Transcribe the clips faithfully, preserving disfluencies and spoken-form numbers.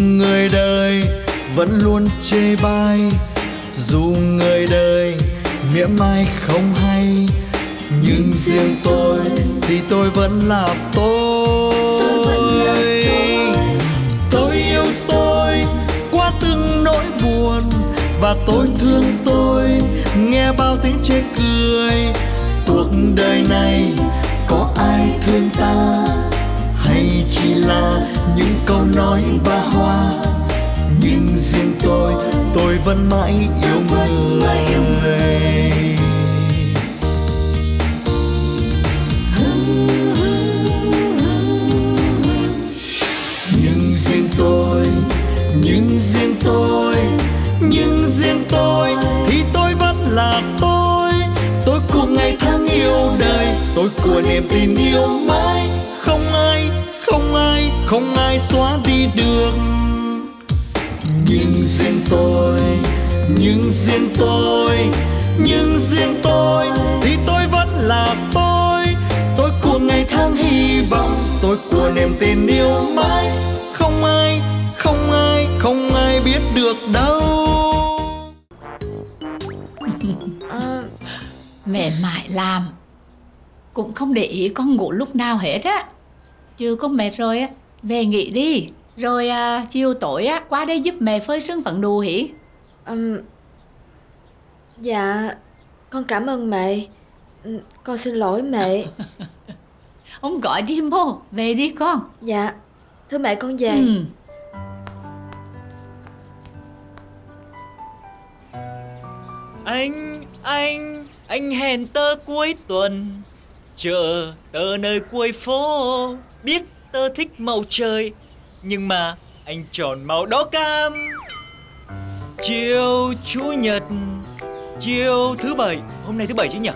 người đời vẫn luôn chê bai, dù người đời mỉa mai không hay, nhưng riêng tôi thì tôi vẫn là tôi. Tôi yêu tôi qua từng nỗi buồn, và tôi thương tôi nghe bao tiếng chê cười. Cuộc đời này có ai thương ta, hay chỉ là những câu nói ba hoa, nhưng riêng tôi, tôi vẫn mãi yêu người. Nhưng riêng tôi, nhưng riêng tôi, nhưng riêng tôi thì tôi vẫn là tôi. Tôi của ngày tháng yêu đời, tôi của niềm tin yêu mãi. Không ai, không ai, không ai xóa đi được. Nhưng riêng tôi, nhưng riêng tôi, nhưng riêng tôi thì tôi vẫn là tôi. Tôi của ngày tháng hy vọng, tôi của niềm tin yêu mãi. Không ai, không ai, không ai biết được đâu. À, mẹ mải làm cũng không để ý con ngủ lúc nào hết á. Chưa có mệt rồi á, về nghỉ đi. Rồi à, chiều tối á qua đây giúp mẹ phơi sương phấn đồ hỉ. um, Dạ con cảm ơn mẹ. Con xin lỗi mẹ. Ông gọi đi mô, về đi con. Dạ thưa mẹ con về. Ừ. Anh, anh, anh hẹn tớ cuối tuần, chờ tớ nơi cuối phố. Biết tớ thích màu trời, nhưng mà anh chọn màu đỏ cam. Chiều chủ nhật, chiều thứ bảy, hôm nay thứ bảy chứ nhỉ?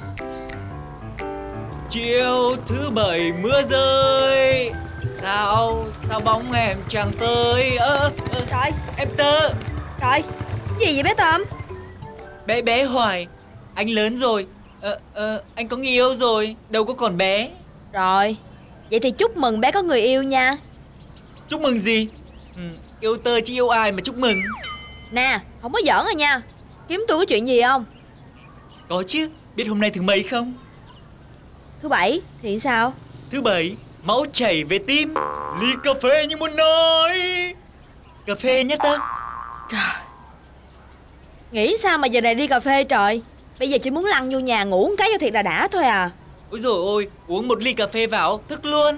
Chiều thứ bảy mưa rơi, sao, sao bóng em chẳng tới. Ơ, ơ, Trời, em Tơ. trời, cái gì vậy bé Tôm? Bé bé hoài, anh lớn rồi. Ờ, ờ, anh có người yêu rồi, đâu có còn bé. Rồi, vậy thì chúc mừng bé có người yêu nha. Chúc mừng gì? Ừ, yêu Tơ chứ yêu ai mà chúc mừng. Nè, không có giỡn rồi nha. Kiếm tôi có chuyện gì không? Có chứ, biết hôm nay thứ mấy không? Thứ bảy thì sao? Thứ bảy, máu chảy về tim, ly cà phê như muốn nói. Cà phê nhé Tơ. Trời, nghĩ sao mà giờ này đi cà phê trời. Bây giờ chỉ muốn lăn vô nhà ngủ một cái cho thiệt là đã thôi à. Ôi dồi ôi, uống một ly cà phê vào, thức luôn.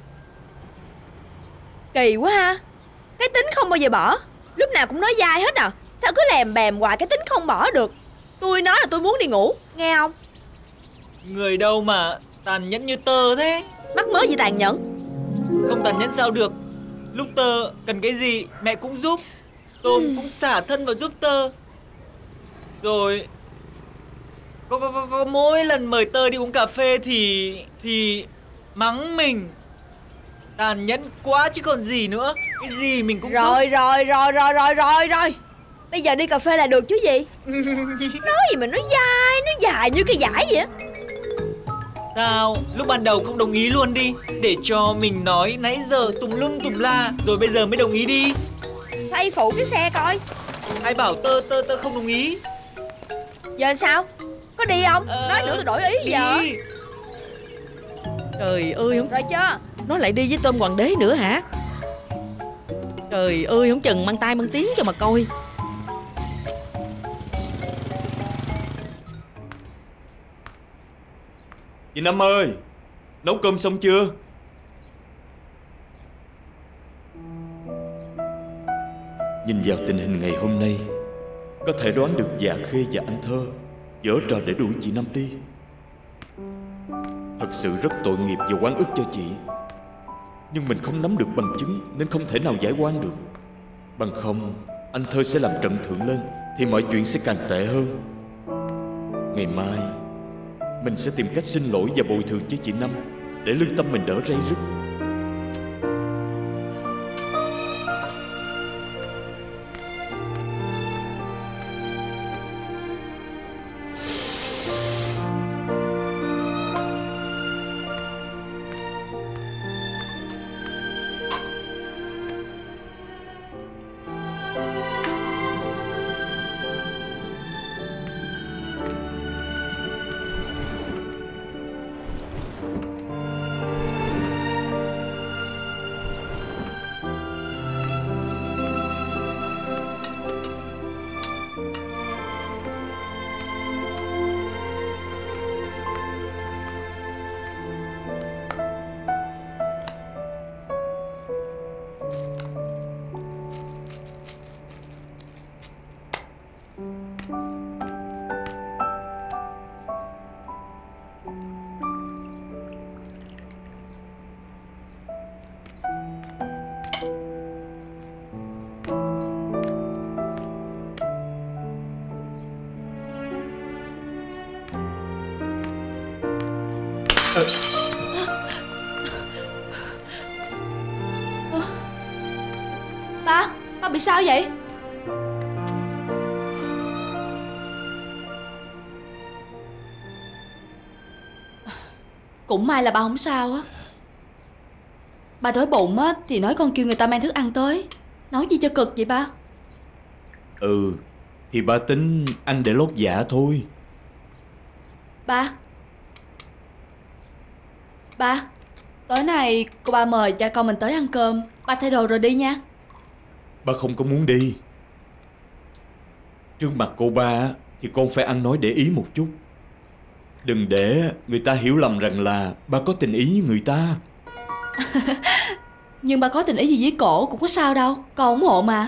Kỳ quá ha. Cái tính không bao giờ bỏ, lúc nào cũng nói dai hết à. Sao cứ lèm bèm hoài cái tính không bỏ được. Tôi nói là tôi muốn đi ngủ, nghe không? Người đâu mà tàn nhẫn như Tơ thế. Mắc mớ gì tàn nhẫn. Không tàn nhẫn sao được. Lúc Tơ cần cái gì mẹ cũng giúp. Tôm cũng xả thân vào giúp Tơ. Rồi có, có, có, có mỗi lần mời Tơ đi uống cà phê thì thì mắng mình. Tàn nhẫn quá chứ còn gì nữa. Cái gì mình cũng Rồi giúp. rồi rồi rồi rồi rồi rồi. Bây giờ đi cà phê là được chứ gì. Nói gì mà nói dai, nói dài như cái dải vậy á. Sao lúc ban đầu không đồng ý luôn đi, để cho mình nói nãy giờ tùm lum tùm la, rồi bây giờ mới đồng ý đi. Thay phụ cái xe coi. Ai bảo Tơ Tơ Tơ không đồng ý. Giờ sao? Có đi không? Ờ, Nói nữa tôi đổi ý đi. giờ. Trời ơi, không Rồi chưa? nó lại đi với Tôm Hoàng đế nữa hả? Trời ơi, không chừng mang tay mang tiếng cho mà coi. Chị Năm ơi, nấu cơm xong chưa? Nhìn vào tình hình ngày hôm nay, có thể đoán được Dạ Khê và anh Thơ giở trò để đuổi chị Năm đi. Thật sự rất tội nghiệp và oan ức cho chị. Nhưng mình không nắm được bằng chứng nên không thể nào giải oan được. Bằng không, anh Thơ sẽ làm trận thượng lên thì mọi chuyện sẽ càng tệ hơn. Ngày mai mình sẽ tìm cách xin lỗi và bồi thường cho chị Năm, để lương tâm mình đỡ ray rứt. Ba, ba bị sao vậy? Cũng may là ba không sao á. Ba đói bụng á thì nói con kêu người ta mang thức ăn tới. Nói gì cho cực vậy ba? Ừ, thì ba tính ăn để lót dạ thôi. Ba Ba, tối nay cô ba mời cha con mình tới ăn cơm. Ba thay đồ rồi đi nha. Ba không có muốn đi. Trước mặt cô ba thì con phải ăn nói để ý một chút. Đừng để người ta hiểu lầm rằng là ba có tình ý với người ta. Nhưng ba có tình ý gì với cổ cũng có sao đâu. Con ủng hộ mà.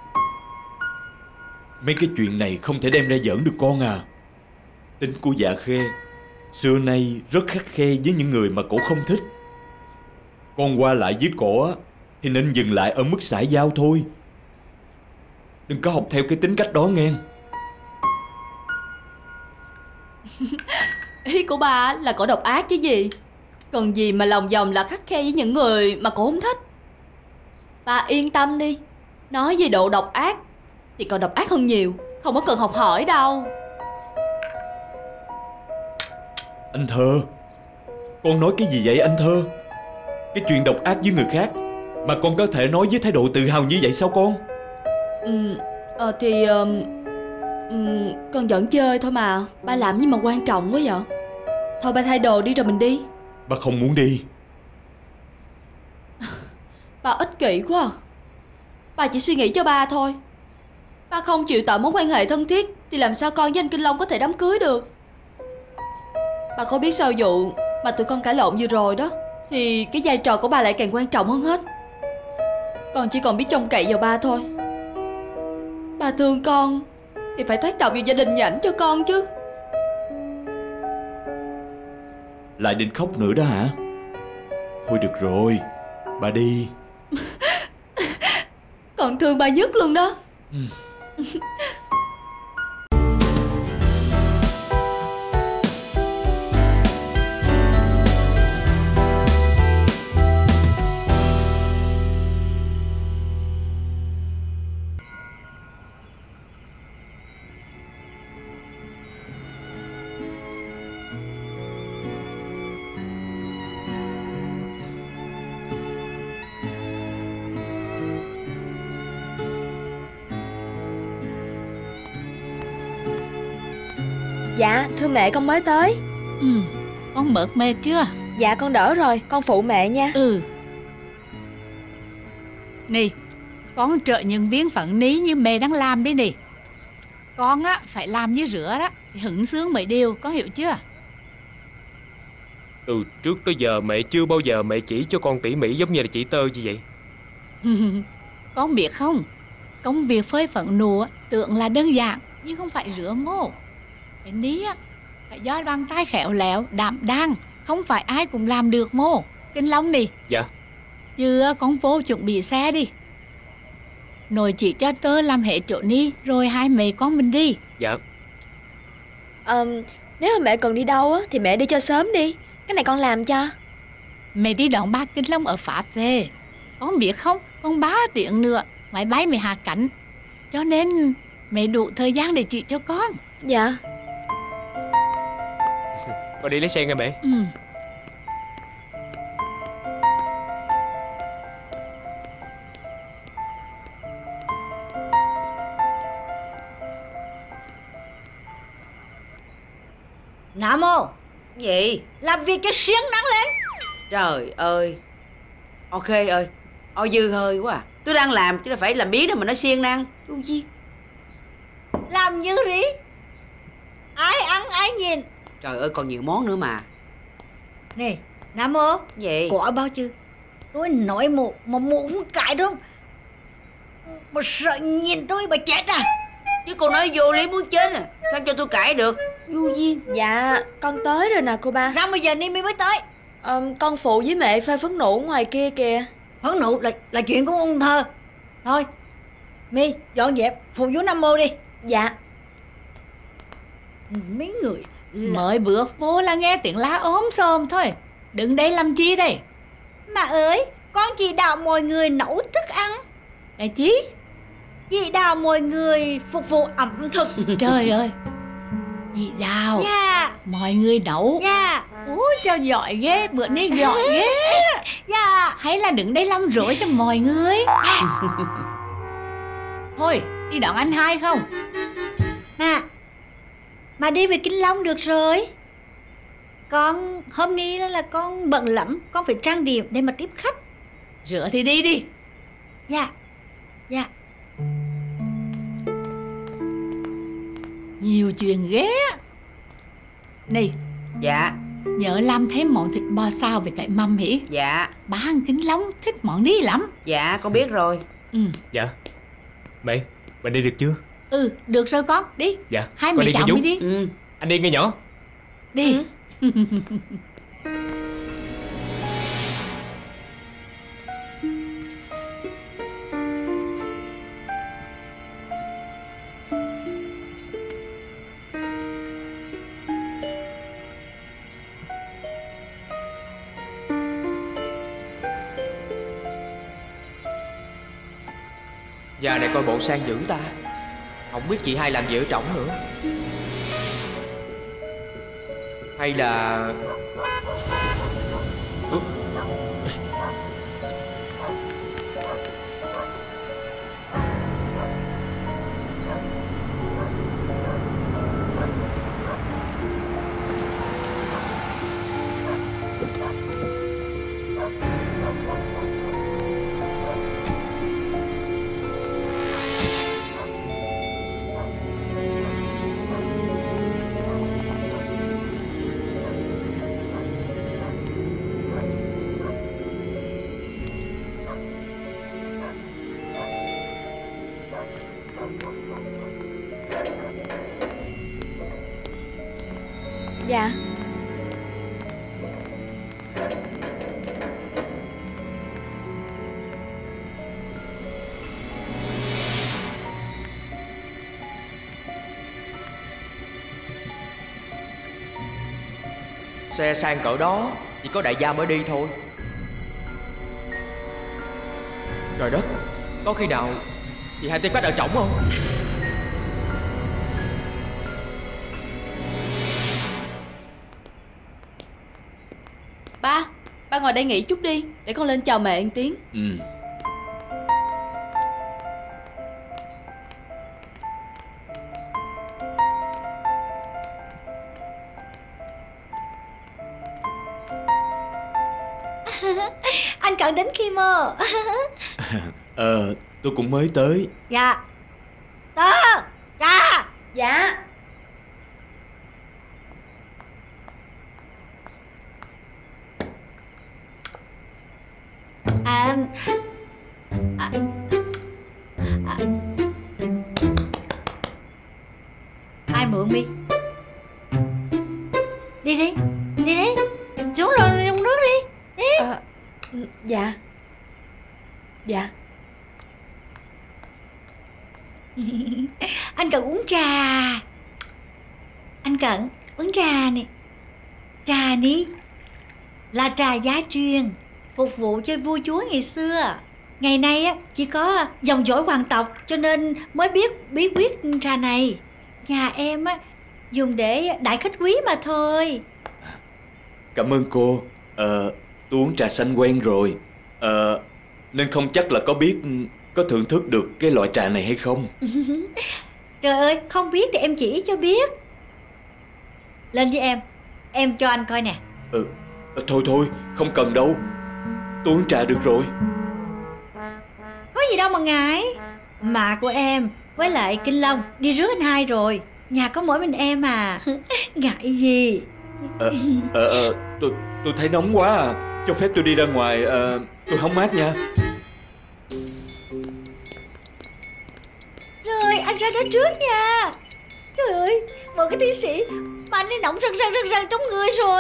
Mấy cái chuyện này không thể đem ra giỡn được con à. Tính của Dạ Khê xưa nay rất khắt khe với những người mà cổ không thích. Con qua lại với cổ á thì nên dừng lại ở mức xã giao thôi. Đừng có học theo cái tính cách đó nghe. Ý của ba là cổ độc ác chứ gì. Cần gì mà lòng vòng là khắt khe với những người mà cổ không thích. Ba yên tâm đi. Nói về độ độc ác thì còn độc ác hơn nhiều. Không có cần học hỏi đâu. Anh Thơ, con nói cái gì vậy anh Thơ? Cái chuyện độc ác với người khác mà con có thể nói với thái độ tự hào như vậy sao con? Ừ, ờ thì uh, um, con giỡn chơi thôi mà. Ba làm gì mà quan trọng quá vậy? Thôi ba thay đồ đi rồi mình đi. Ba không muốn đi. Ba ích kỷ quá à. Ba chỉ suy nghĩ cho ba thôi. Ba không chịu tạo mối quan hệ thân thiết thì làm sao con với anh Kinh Long có thể đám cưới được. Ba có biết sau vụ mà tụi con cãi lộn vừa rồi đó thì cái vai trò của ba lại càng quan trọng hơn hết. Con chỉ còn biết trông cậy vào ba thôi. Ba thương con thì phải tác động vào gia đình nhảnh cho con chứ. Lại định khóc nữa đó hả? Thôi được rồi, ba đi. Con thương ba nhất luôn đó. Ừ. Dạ thưa mẹ, con mới tới. Ừ, con mệt mệt chưa? Dạ con đỡ rồi, con phụ mẹ nha. Ừ. Nè, con trợ nhân viên phận ní như mẹ đang làm đi nè. Con á phải làm như rửa đó thì hứng sướng mấy điều, con hiểu chưa? Từ trước tới giờ mẹ chưa bao giờ mẹ chỉ cho con tỉ mỉ giống như là chỉ Tơ như vậy. Con biết không, công việc phơi phận nụ á, tưởng là đơn giản nhưng không phải rửa mô. Cái ní á phải do bàn tay khéo léo, đảm đang, không phải ai cũng làm được mô. Kinh Long đi. Dạ. Chứ con vô chuẩn bị xe đi. Nội chỉ cho Tơ làm hết chỗ ní rồi hai mẹ con mình đi. Dạ. Ờ, nếu mà mẹ cần đi đâu á thì mẹ đi cho sớm đi. Cái này con làm cho. Mẹ đi đón ba Kinh Long ở Pháp về. Con biết không, con ba tiếng nữa máy bay mẹ hạ cánh. Cho nên mẹ đủ thời gian để chỉ cho con. Dạ. Con đi lấy xe nghe mẹ. Ừ. Nam mô. Gì? Làm việc cho siêng năng lên. Trời ơi. Ok ơi. Ôi dư hơi quá à. Tôi đang làm chứ đâu phải làm biến đâu mà nó siêng năng. Vô duyên. Làm như rí. Ai ăn ai nhìn. Trời ơi còn nhiều món nữa mà. Nè Nam mô. Gì? Có bao chứ. Tôi nói mụ mà mụ không cãi đâu. Mà sợ nhìn tôi mà chết à. Chứ cô nói vô lý muốn chết à. Sao cho tôi cãi được. Vô duyên. Dạ con tới rồi nè cô ba. Ra bây giờ ni mi mới tới. Ờ, con phụ với mẹ phơi phấn nụ ngoài kia kìa. Phấn nụ là, là chuyện của ông Thơ. Thôi Mi dọn dẹp phụ vú Nam mô đi. Dạ. Mấy người là... Mới bước vô là nghe tiếng lá ốm xồm thôi. Đứng đây làm chi đây? Mà ơi, con chỉ đạo mọi người nấu thức ăn. Mẹ Chí. Dì Đào mời người phục vụ ẩm thực. Trời ơi, dì Đào. Dạ. Mọi người nấu. Dạ. Ủa sao giỏi ghê, bữa nay giỏi ghê. Dạ. Hay là đứng đây làm rỗi cho mọi người. Thôi, đi đón anh hai không? Mà Mà đi về Kinh Long được rồi. Con hôm nay là con bận lắm, con phải trang điểm để mà tiếp khách. Rửa thì đi đi. Dạ. Dạ. Nhiều chuyện ghê. Này. Dạ. Nhớ làm thêm món thịt bò xào với cái mâm hỉ. Dạ. Ba ăn Kính Long thích món đi lắm. Dạ con biết rồi. Ừ. Dạ. Mẹ, mình đi được chưa? Ừ, được rồi con, đi. Dạ. Hai con mẹ chồng đi đi. Ừ. Anh đi nghe nhỏ. Đi. Ừ. Nhà này coi bộ sang dữ ta. Không biết chị hai làm gì ở trỏng nữa. Hay là... Ừ. Dạ. Xe sang cỡ đó chỉ có đại gia mới đi thôi. Trời đất, có khi nào chị hai tiếp khách ở trỏng không? Ba, ba ngồi đây nghỉ chút đi, để con lên chào mẹ một tiếng. Ừ. Anh Cận đến khi mơ. Ờ, tôi cũng mới tới. Dạ. Tơ, ra. Dạ. À, à, à, ai mượn mi? Đi đi, đi đi, xuống rồi uống nước đi. Đi. À, dạ. Dạ. Anh Cận uống trà. Anh Cận uống trà nè. Trà ní là trà giá truyền, phục vụ cho vua chúa ngày xưa. Ngày nay á chỉ có dòng dõi hoàng tộc cho nên mới biết bí quyết trà này. Nhà em á dùng để đại khách quý mà thôi. Cảm ơn cô. Ờ, tôi uống trà xanh quen rồi. Ờ, nên không chắc là có biết có thưởng thức được cái loại trà này hay không. Trời ơi, không biết thì em chỉ cho biết. Lên với em, em cho anh coi nè. Ừ, thôi thôi, không cần đâu. Tôi uống trà được rồi. Có gì đâu mà ngại. Mà của em với lại Kinh Long đi rước anh hai rồi. Nhà có mỗi mình em à. Ngại gì. Ờ, ờ, ờ, tôi, tôi thấy nóng quá à. Cho phép tôi đi ra ngoài, ờ, tôi hóng mát nha. Rồi, anh ra đó trước nha. Trời ơi, một cái tiến sĩ mà anh ấy nóng rần rần rần rần trong người rồi.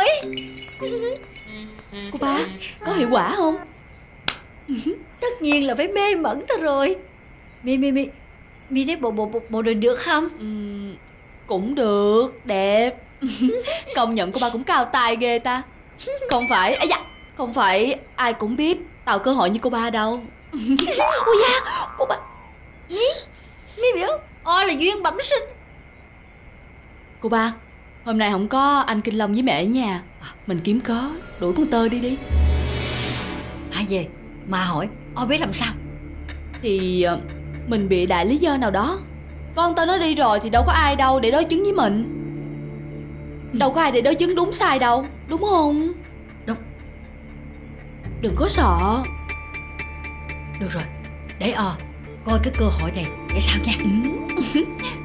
Cô ba, có hiệu quả không? Tất nhiên là phải mê mẩn ta rồi. Mi mi mi Mi thấy bộ bộ bộ, bộ đồ được không? Uhm, cũng được, đẹp. Công nhận cô ba cũng cao tài ghê ta. Không phải, à dạ, không phải ai cũng biết tạo cơ hội như cô ba đâu. Ôi da, cô ba. Mi biểu o là duyên bẩm sinh. Cô ba, hôm nay không có anh Kinh Long với mẹ ở nhà, mình kiếm cớ đuổi con Tơ đi đi. Ai về mà hỏi o biết làm sao? Thì mình bị đại lý do nào đó. Con Tơ nó đi rồi thì đâu có ai đâu để đối chứng với mình. Đâu có ai để đối chứng đúng sai đâu, đúng không? Đúng. Đừng có sợ. Được rồi, để o coi cái cơ hội này để sao nha. Ừ.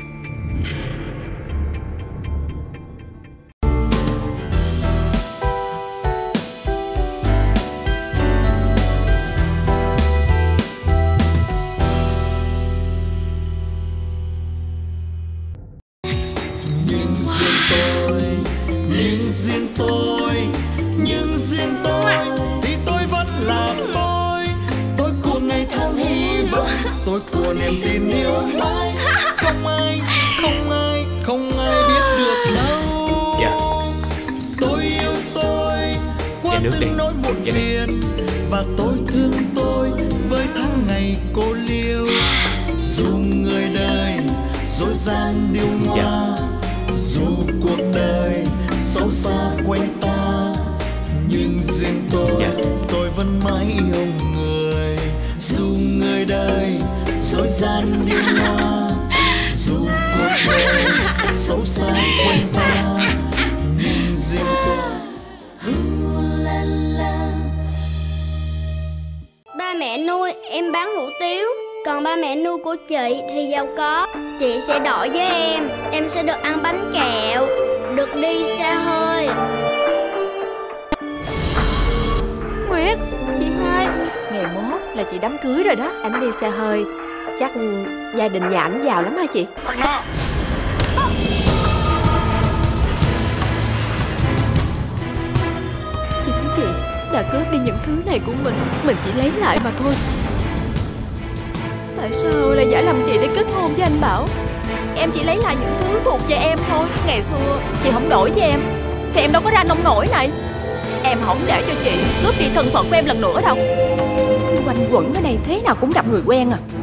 Nhưng riêng tôi, nhưng riêng tôi thì tôi vẫn là tôi. Tôi của ngày tháng hy vọng, tôi của niềm tin yêu mãi. Không ai, không ai, không ai biết được đâu. Dạ. Tôi yêu tôi qua nước từng đi. nỗi muộn Dạ đi. phiền, và tôi thương tôi với tháng ngày cô liêu. Dù người đời dối gian điêu ngoa, Dạ. dù cuộc đời xấu xa quanh ta, nhưng riêng tôi, Dạ. tôi vẫn mãi yêu người. Dù người đời dối gian điêu ngoa, dù cuộc đời xấu xa quanh ta, nhưng riêng tôi. Ba mẹ nuôi em bán hủ tiếu, còn ba mẹ nuôi của chị thì giàu có. Chị sẽ đổi với em, em sẽ được ăn bánh kẹo, được đi xa hơi. Nguyệt, chị hai, ngày mốt là chị đám cưới rồi đó. Ảnh đi xe hơi, chắc gia đình nhà ảnh giàu lắm hả chị? Chính chị đã cướp đi những thứ này của mình, mình chỉ lấy lại mà thôi. Tại sao lại giả làm chị để kết hôn với anh Bảo? Em chỉ lấy lại những thứ thuộc về em thôi. Ngày xưa chị không đổi với em thì em đâu có ra nông nổi này. Em không để cho chị cướp đi thân phận của em lần nữa đâu. Cứ quanh quẩn ở đây thế nào cũng gặp người quen à.